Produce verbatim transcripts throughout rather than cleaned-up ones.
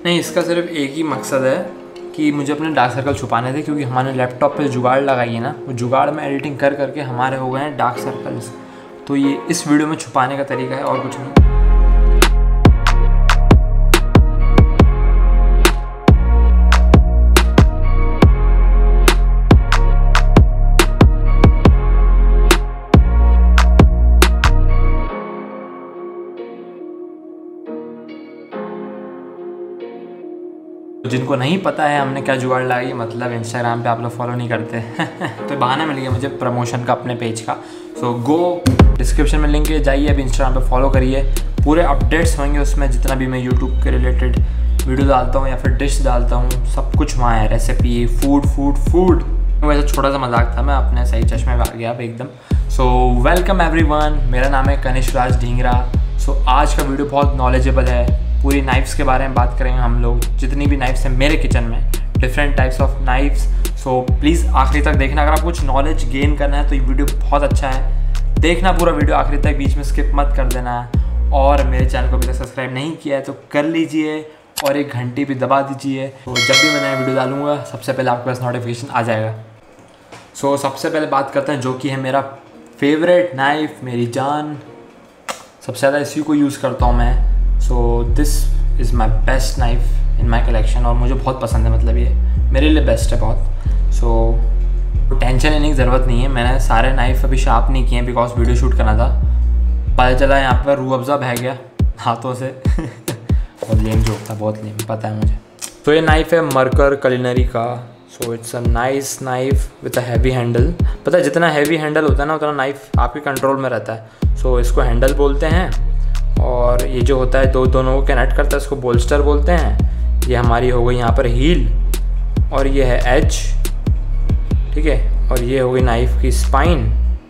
नहीं, इसका सिर्फ एक ही मकसद है कि मुझे अपने डार्क सर्कल छुपाने थे, क्योंकि हमारे लैपटॉप पे जुगाड़ लगाई है ना, वो जुगाड़ में एडिटिंग कर करके हमारे हो गए हैं डार्क सर्कल्स। तो ये इस वीडियो में छुपाने का तरीका है और कुछ नहीं। जिनको नहीं पता है हमने क्या जुगाड़ लगाई, मतलब इंस्टाग्राम पे आप लोग फॉलो नहीं करते तो बहाना मिल गया मुझे प्रमोशन का अपने पेज का। सो गो डिस्क्रिप्शन में लिंक है, जाइए अभी इंस्टाग्राम पे फॉलो करिए। पूरे अपडेट्स होंगे उसमें, जितना भी मैं यूट्यूब के रिलेटेड वीडियो डालता हूँ या फिर डिश डालता हूँ, सब कुछ वहाँ है। रेसिपी, फूड फूड फूड वैसे छोटा सा मजाक था, मैं अपने सही चश्मे में आ गया अब एकदम। सो वेलकम एवरीवन, मेरा नाम है कनिष्क राज ढींगरा। सो so, आज का वीडियो बहुत नॉलेजेबल है। पूरी नाइफ्स के बारे में बात करेंगे हम लोग, जितनी भी नाइफ्स हैं मेरे किचन में, different types of knives. So please आखिरी तक देखना। अगर आपको कुछ नॉलेज गेन करना है तो ये वीडियो बहुत अच्छा है, देखना पूरा वीडियो आखिरी तक, बीच में स्किप मत कर देना। और मेरे चैनल को अभी तक सब्सक्राइब नहीं किया है तो कर लीजिए और एक घंटी भी दबा दीजिए, तो जब भी मैं नया वीडियो डालूंगा सबसे पहले आपके पास नोटिफिकेशन आ जाएगा। सो so, सबसे पहले बात करते हैं जो कि है मेरा फेवरेट नाइफ, मेरी जान। सबसे ज़्यादा इसी को यूज़ करता हूँ मैं। So this is my best knife in my collection और मुझे बहुत पसंद है, मतलब ये मेरे लिए बेस्ट है बहुत। सो so, टेंशन लेने की ज़रूरत नहीं है। मैंने सारे नाइफ अभी शार्प नहीं किए हैं बिकॉज वीडियो शूट करना था। पता चला यहाँ पर रूह अफ़ज़ा बह गया हाथों से बहुत लेम जोक था, बहुत लेम, पता है मुझे। तो ये नाइफ है मरकर कुलिनरी का। So it's a nice knife with a heavy handle. पता है जितना हैवी हैंडल होता है ना उतना नाइफ आपके कंट्रोल में रहता है। सो so, इसको हैंडल बोलते हैं, और ये जो होता है दो दोनों को कनेक्ट करता है इसको बोल्स्टर बोलते हैं। ये हमारी हो गई यहाँ पर हील, और ये है एज, ठीक है। और ये हो गई नाइफ की स्पाइन,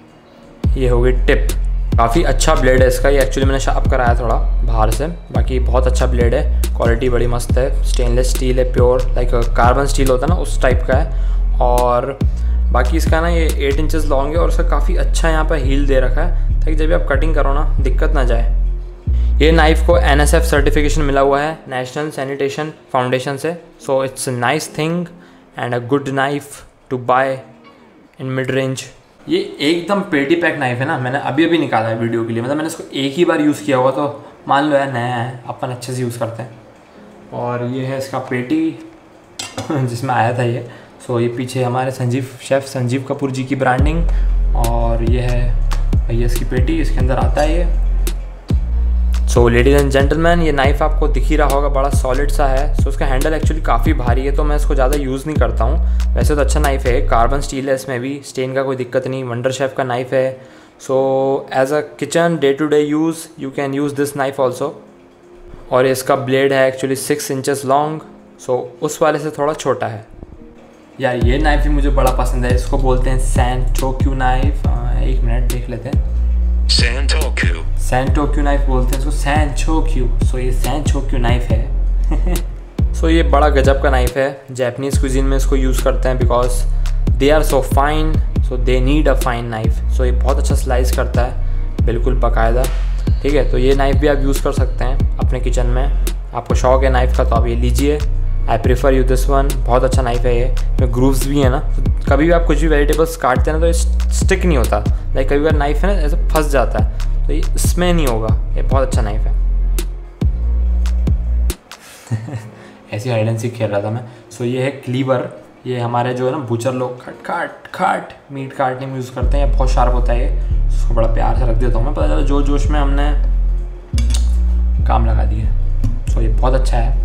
ये हो गई टिप। काफ़ी अच्छा ब्लेड है इसका, ये एक्चुअली मैंने शार्प कराया थोड़ा बाहर से, बाकी बहुत अच्छा ब्लेड है, क्वालिटी बड़ी मस्त है। स्टेनलेस स्टील है, प्योर लाइक कार्बन स्टील होता है ना उस टाइप का है। और बाकी इसका ना ये एट इंचेस लॉन्ग है और उसका काफ़ी अच्छा यहाँ पर हील दे रखा है ताकि जब भी आप कटिंग करो ना दिक्कत ना जाए। ये नाइफ़ को एन एस एफ सर्टिफिकेशन मिला हुआ है नेशनल सैनिटेशन फाउंडेशन से। So it's a nice thing and a good knife to buy in mid range. ये एकदम पेटी पैक नाइफ है ना, मैंने अभी अभी निकाला है वीडियो के लिए, मतलब मैंने इसको एक ही बार यूज़ किया हुआ, तो मान लो यार नया है, अपन अच्छे से यूज़ करते हैं। और ये है इसका पेटी जिसमें आया था ये। सो ये पीछे हमारे संजीव शेफ़ संजीव कपूर जी की ब्रांडिंग, और ये है भैया इसकी पेटी, इसके अंदर आता है ये। सो लेडीज़ एंड जेंटलमैन, ये नाइफ़ आपको दिख ही रहा होगा, बड़ा सॉलिड सा है। सो so, उसका हैंडल एक्चुअली काफ़ी भारी है तो मैं इसको ज़्यादा यूज़ नहीं करता हूँ। वैसे तो अच्छा नाइफ़ है, कार्बन स्टील है, इसमें भी स्टेन का कोई दिक्कत नहीं, वंडर शेफ़ का नाइफ़ है। So as a kitchen day to day use you can use this knife also. और इसका ब्लेड है actually six inches long, so उस वाले से थोड़ा छोटा है। यार ये नाइफ भी मुझे बड़ा पसंद है, इसको बोलते हैं सैंटोक्यू नाइफ। एक मिनट देख लेते हैं, सैंटोक्यू सैंटोक्यू नाइफ बोलते हैं इसको, सैंटोक्यू। सो ये सैंटोक्यू नाइफ है सो so, ये बड़ा गजब का नाइफ है। जापानीज़ क्विजीन में इसको यूज़ करते हैं because they are so fine, so they need a fine knife. So ये बहुत अच्छा स्लाइस करता है, बिल्कुल बाकायदा, ठीक है। तो ये नाइफ भी आप यूज़ कर सकते हैं अपने किचन में। आपको शौक है नाइफ का तो आप ये लीजिए, I prefer you this one. बहुत अच्छा नाइफ है ये, इसमें ग्रूव्स भी है ना, तो कभी भी आप कुछ भी वेजिटेबल्स काटते हैं ना तो ये स्टिक नहीं होता, लाइक कभी बार नाइफ है ना ऐसे फंस जाता है, तो ये इसमें नहीं होगा। ये बहुत अच्छा नाइफ है ऐसी हाइड एंड सीक खेल रहा था मैं। सो ये है क्लीवर, ये हमारे जो है ना बूचर लोग खट खाट खाट मीट काटने में यूज़ करते हैं, बहुत शार्प होता है ये। उसको बड़ा प्यार से रख देता हूँ मैं, पता चला जो जोश में हमने काम लगा दिया। सो ये बहुत अच्छा है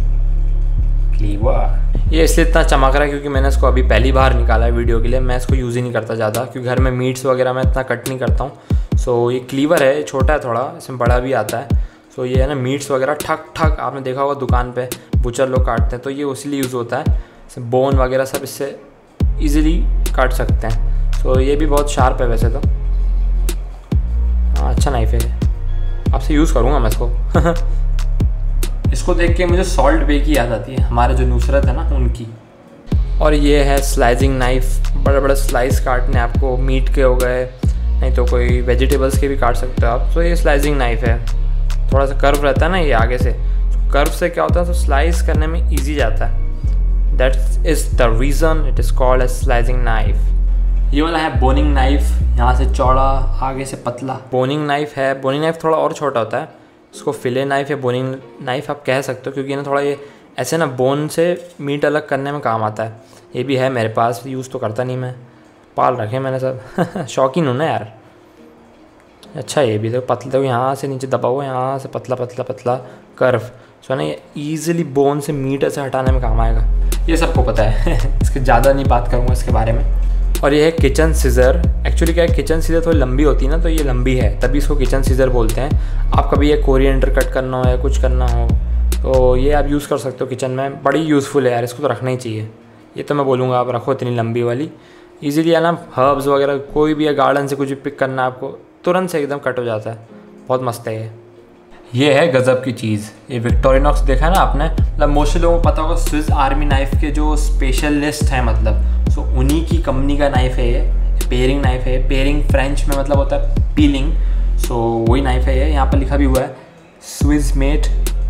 क्लीवर। ये इसलिए इतना चमक रहा है क्योंकि मैंने इसको अभी पहली बार निकाला है वीडियो के लिए। मैं इसको यूज़ ही नहीं करता ज़्यादा, क्योंकि घर में मीट्स वगैरह मैं इतना कट नहीं करता हूँ। सो ये क्लीवर है, छोटा है थोड़ा, इसमें बड़ा भी आता है। सो ये है ना मीट्स वगैरह ठक ठक आपने देखा होगा दुकान पे बुचर लोग काटते हैं, तो ये उसी लिए यूज़ होता है। बोन वगैरह सब इससे ईज़िली काट सकते हैं। सो ये भी बहुत शार्प है वैसे तो, हाँ अच्छा नाइफ है, आपसे यूज़ करूँगा मैं इसको इसको देख के मुझे सॉल्ट बे की याद आती है, हमारे जो नुसरत है ना उनकी। और ये है स्लाइसिंग नाइफ, बड़े बड़े स्लाइस काटने, आपको मीट के हो गए, नहीं तो कोई वेजिटेबल्स के भी काट सकते हो आप। तो ये स्लाइसिंग नाइफ है, थोड़ा सा कर्व रहता है ना ये आगे से, कर्व से क्या होता है, तो स्लाइस करने में ईजी जाता है। That is the reason it is called edge slicing knife. ये वाला है बोनिंग नाइफ, यहाँ से चौड़ा आगे से पतला बोनिंग नाइफ है। बोनिंग नाइफ थोड़ा और छोटा होता है, इसको फिले नाइफ या बोनिंग नाइफ आप कह सकते हो, क्योंकि ना थोड़ा ये ऐसे ना बोन से मीट अलग करने में काम आता है। ये भी है मेरे पास, यूज़ तो करता नहीं मैं, पाल रखे मैंने सब शौकीन हूँ ना यार। अच्छा ये भी देखो पतला, देखो यहाँ से नीचे दबा हुआ, यहाँ से पतला पतला पतला कर्व, सो ना ये ईजिली बोन से मीट ऐसे हटाने में काम आएगा। ये सबको पता है इसके ज़्यादा नहीं बात करूँगा इसके बारे में। और ये है किचन सीज़र। एक्चुअली क्या है, किचन सीज़र थोड़ी लंबी होती है ना, तो ये लंबी है तभी इसको किचन सीज़र बोलते हैं। आप कभी ये कोरिएंडर कट करना हो या कुछ करना हो तो ये आप यूज़ कर सकते हो किचन में, बड़ी यूज़फुल है यार, इसको तो रखना ही चाहिए। ये तो मैं बोलूँगा आप रखो इतनी लंबी वाली, ईजिली है ना, हर्ब्स वगैरह कोई भी है गार्डन से कुछ भी पिक करना है आपको, तुरंत से एकदम कट हो जाता है। बहुत मस्त है ये। ये है गज़ब की चीज़, ये विक्टोरिनॉक्स देखा है ना आपने, मतलब मोस्टली लोगों को पता होगा स्विस आर्मी नाइफ के जो स्पेशलिस्ट हैं, मतलब सो उन्हीं की कंपनी का नाइफ है ये। पेयरिंग नाइफ है, पेयरिंग फ्रेंच में मतलब होता है पीलिंग, सो वही नाइफ है ये। यहाँ पर लिखा भी हुआ है स्विस मेड।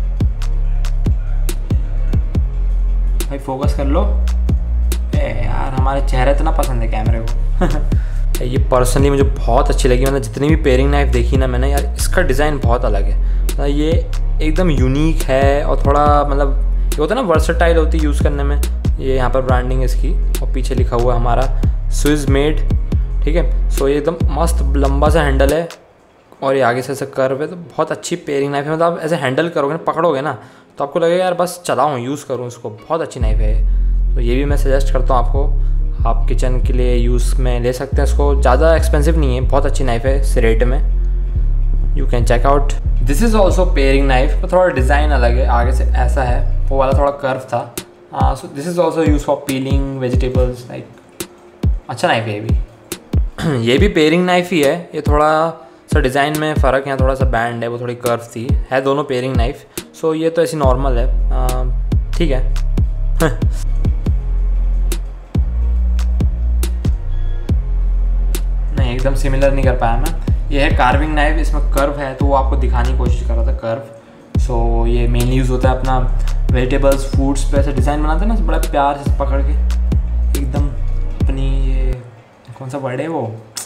भाई फोकस कर लो। ए यार हमारे चेहरे इतना पसंद है कैमरे को ये पर्सनली मुझे बहुत अच्छी लगी, मतलब जितनी भी पेयरिंग नाइफ देखी ना मैंने यार, इसका डिज़ाइन बहुत अलग है, मतलब ये एकदम यूनिक है और थोड़ा मतलब ये होता है ना वर्सटाइल होती है यूज़ करने में। ये यहाँ पर ब्रांडिंग इसकी और पीछे लिखा हुआ हमारा स्विस मेड, ठीक है। सो ये एकदम मस्त लंबा सा हैंडल है और ये आगे से ऐसे कर्व है, तो बहुत अच्छी पेयरिंग नाइफ है। मतलब आप ऐसे हैंडल करोगे ना, पकड़ोगे ना, तो आपको लगेगा यार बस चलाऊँ यूज़ करूँ इसको, बहुत अच्छी नाइफ है। तो ये भी मैं सजेस्ट करता हूँ आपको, आप किचन के लिए यूज़ में ले सकते हैं इसको। ज़्यादा एक्सपेंसिव नहीं है, बहुत अच्छी नाइफ है इस रेट में, you can check out. This is also paring knife, पर थोड़ा डिज़ाइन अलग है, आगे से ऐसा है, वो वाला थोड़ा कर्व था। So this is also use for peeling vegetables, like अच्छा नाइफ है ये भी ये भी पेयरिंग नाइफ ही है, ये थोड़ा सा डिज़ाइन में फ़र्क है, थोड़ा सा बैंड है, वो थोड़ी कर्व थी, है दोनों पेयरिंग नाइफ। सो ये तो ऐसी नॉर्मल है, ठीक है नहीं एकदम सिमिलर नहीं कर पाया मैं। ये है कार्विंग नाइफ, इसमें कर्व है तो वो आपको दिखाने की कोशिश कर रहा था कर्व। सो ये मेनली यूज़ होता है अपना वेजिटेबल्स फ्रूट्स पे ऐसे डिज़ाइन बनाते हैं ना, बड़ा प्यार से पकड़ के एकदम अपनी, ये कौन सा वर्ड है वो,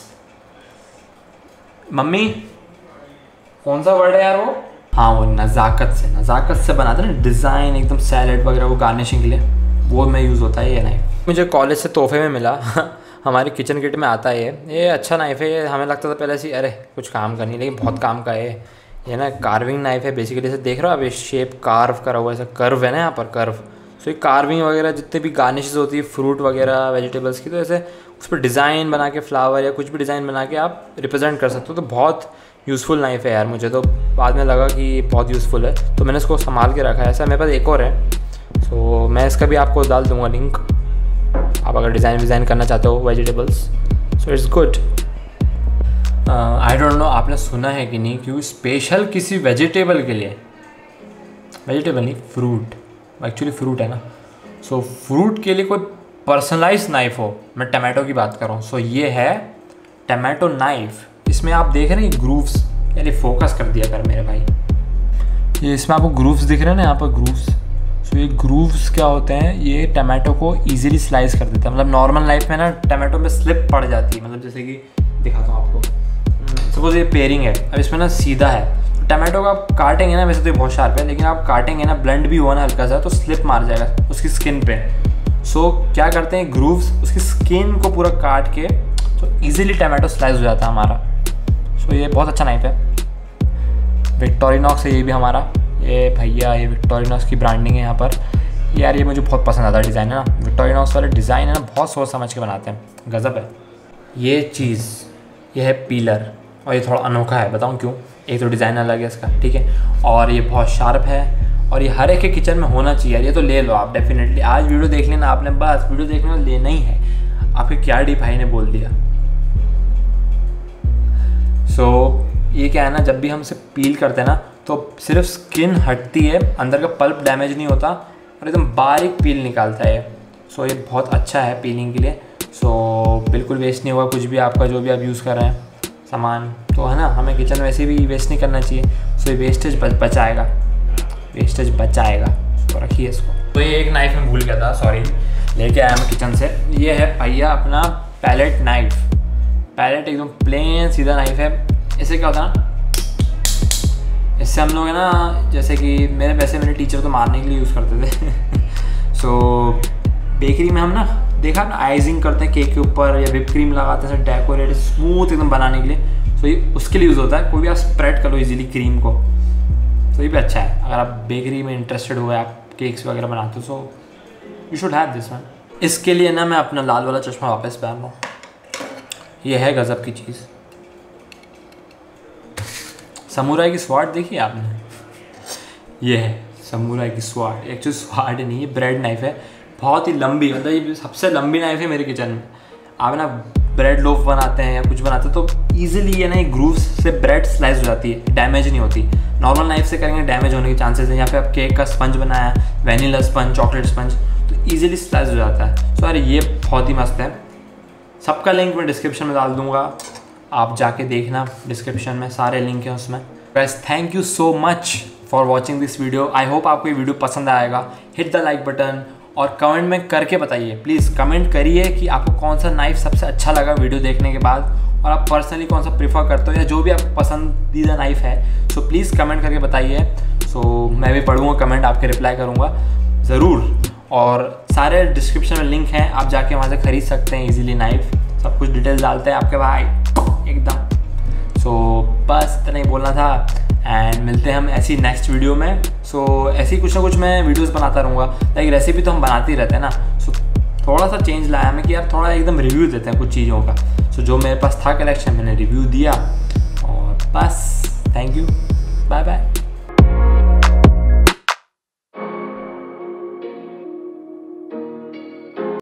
मम्मी कौन सा वर्ड है यार वो, हाँ वो नज़ाकत से नज़ाकत से बनाते हैं ना डिज़ाइन, एकदम सैलेड वगैरह वो गार्निशिंग के लिए, वो में यूज़ होता है ये नाइफ। मुझे कॉलेज से तोहफे में मिला हमारी किचन किट में आता है ये ये अच्छा नाइफ है ये। हमें लगता था पहले से अरे कुछ काम करनी, लेकिन बहुत काम का है ये ना। कार्विंग नाइफ है बेसिकली, जैसे देख रहे हो आप ये शेप कार्व करा हुआ है, ऐसा कर्व है ना यहाँ पर कर्व। सो ये कार्विंग वगैरह जितने भी गार्निशेस होती है फ्रूट वगैरह वेजिटेबल्स की, तो ऐसे उस पर डिज़ाइन बना के फ्लावर या कुछ भी डिज़ाइन बना के आप रिप्रेजेंट कर सकते हो। तो बहुत यूज़फुल नाइफ है यार, मुझे तो बाद में लगा कि बहुत यूज़फुल है, तो मैंने इसको संभाल के रखा है। ऐसा मेरे पास एक और है, सो मैं इसका भी आपको डाल दूँगा लिंक, आप अगर डिज़ाइन विज़ाइन करना चाहते हो vegetables, so it's good. I don't know आपने सुना है कि नहीं, क्योंकि स्पेशल किसी वेजिटेबल के लिए, वेजिटेबल नहीं फ्रूट, एक्चुअली फ्रूट है ना, सो so, फ्रूट के लिए कोई पर्सनलाइज नाइफ हो, मैं टमाटो की बात कर रहा हूँ। सो so, ये है टमाटो नाइफ। इसमें आप देख रहे हैं ग्रूव्स, यानी फोकस कर दिया कर मेरे भाई, ये इसमें आपको ग्रूव्स दिख रहे हैं ना यहाँ पर ग्रूव्स। सो ये ग्रूव्स क्या होते हैं, ये टमाटो को ईजिली स्लाइस कर देता है। मतलब नॉर्मल लाइफ में ना टमाटो में स्लिप पड़ जाती है, मतलब जैसे कि दिखाता हूँ आपको, सपोज ये पेयरिंग है, अब इसमें ना सीधा है, तो टमाटो को आप काटेंगे ना, वैसे तो ये बहुत शार्प है, लेकिन आप काटेंगे ना, ब्लेंड भी हुआ ना हल्का सा, तो स्लिप मार जाएगा उसकी स्किन पे। सो so, क्या करते हैं ग्रूव्स उसकी स्किन को पूरा काट के, तो ईजिली टमाटो स्लाइस हो जाता है हमारा। सो so, ये बहुत अच्छा नाइफ है, विक्टोरिनॉक्स है ये भी हमारा, ये भैया ये विक्टोरिनॉक्स की ब्रांडिंग है यहाँ पर यार। ये मुझे बहुत पसंद आता है डिज़ाइन है ना, विक्टोरिनॉक्स वाले डिज़ाइन है ना, बहुत सोच समझ के बनाते हैं, गज़ब है। ये चीज़ ये है पीलर, और ये थोड़ा अनोखा है, बताऊँ क्यों। एक तो डिज़ाइन अलग है इसका, ठीक है, और ये बहुत शार्प है, और ये हर एक के किचन में होना चाहिए। ये तो ले लो आप डेफिनेटली, आज वीडियो देख लेना आपने, बस वीडियो देखने में लेना ही है। आपके क्या डी भाई ने बोल दिया। सो so, ये क्या है ना, जब भी हम इसे पील करते हैं ना, तो सिर्फ स्किन हटती है, अंदर का पल्प डैमेज नहीं होता, और एकदम बारीक पील निकालता है। सो so, ये बहुत अच्छा है पीलिंग के लिए। सो so, बिल्कुल वेस्ट नहीं होगा कुछ भी आपका, जो भी आप यूज़ कर रहे हैं सामान, तो है ना, हमें किचन वैसे भी वेस्ट नहीं करना चाहिए। सो so, ये वेस्टेज बच बचाएगा, वेस्टेज बच जाएगा। तो रखिए इसको। तो ये एक नाइफ में भूल गया था, सॉरी, लेके आया मैं किचन से। ये है भैया अपना पैलेट नाइफ। पैलेट एकदम प्लेन सीधा नाइफ है। इससे क्या होता है ना, इससे हम लोग है ना, जैसे कि मेरे वैसे मेरे टीचर तो मारने के लिए यूज़ करते थे सो बेकरी में हम ना देखा ना आइजिंग करते हैं केक के ऊपर या व्हिप क्रीम लगाते हैं डेकोरेट स्मूथ एकदम बनाने के लिए। सो ये उसके लिए यूज़ होता है। कोई भी आप स्प्रेड कर लो इजीली क्रीम को, तो ये भी अच्छा है। अगर आप बेकरी में इंटरेस्टेड हो, आप केक्स वगैरह बनाते हो, so you should have this one. इसके लिए ना मैं अपना लाल वाला चश्मा वापस पहन रहा हूँ। ये है गज़ब की चीज़। समुराई की स्वाड देखी आपने? ये है समुराई की स्वाड। एक्चुअली स्वाड नहीं, ये ब्रेड नाइफ है। बहुत ही लंबी, मतलब ये सबसे लंबी नाइफ है मेरे किचन में। आप ना ब्रेड लोफ बनाते हैं या कुछ बनाते हैं तो ईजिली ये ना ग्रूव्स से ब्रेड स्लाइस हो जाती है, डैमेज नहीं होती। नॉर्मल नाइफ से करेंगे डैमेज होने के चांसेस हैं। यहाँ पे आप केक का स्पंज बनाया है, वैनिला स्पंज, चॉकलेट स्पंज, तो ईजिली स्लाइस हो जाता है। सो यार ये बहुत ही मस्त है। सबका लिंक मैं डिस्क्रिप्शन में डाल दूँगा, आप जाके देखना। डिस्क्रिप्शन में सारे लिंक हैं उसमें। Guys thank you so much for watching this video. I hope आपको ये वीडियो पसंद आएगा। हिट द लाइक बटन और कमेंट में करके बताइए, प्लीज़ कमेंट करिए कि आपको कौन सा नाइफ सबसे अच्छा लगा वीडियो देखने के बाद, और आप पर्सनली कौन सा प्रीफर करते हो या जो भी आपको पसंदीदा नाइफ है। सो प्लीज़ कमेंट करके बताइए। सो मैं भी पढ़ूँगा कमेंट, आपके रिप्लाई करूँगा ज़रूर। और सारे डिस्क्रिप्शन में लिंक हैं, आप जाके वहाँ से ख़रीद सकते हैं ईजिली नाइफ। सब कुछ डिटेल्स डालते हैं आपके भाई एकदम। सो बस इतना ही बोलना था, एंड मिलते हैं हम ऐसी नेक्स्ट वीडियो में। सो so, ऐसी कुछ ना कुछ मैं वीडियोस बनाता रहूँगा। लाइक रेसिपी तो हम बनाते ही रहते हैं ना, सो so, थोड़ा सा चेंज लाया हमें कि यार थोड़ा एकदम रिव्यू देते हैं कुछ चीज़ों का। सो so, जो मेरे पास था कलेक्शन मैंने रिव्यू दिया, और बस थैंक यू, बाय बाय।